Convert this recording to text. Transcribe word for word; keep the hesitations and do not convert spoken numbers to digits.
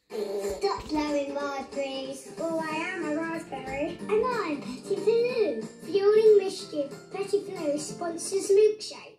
Stop blowing my breeze. Oh, I am a raspberry. And I'm Petty Filous. Fueling mischief, Petty Filous sponsors Millshake.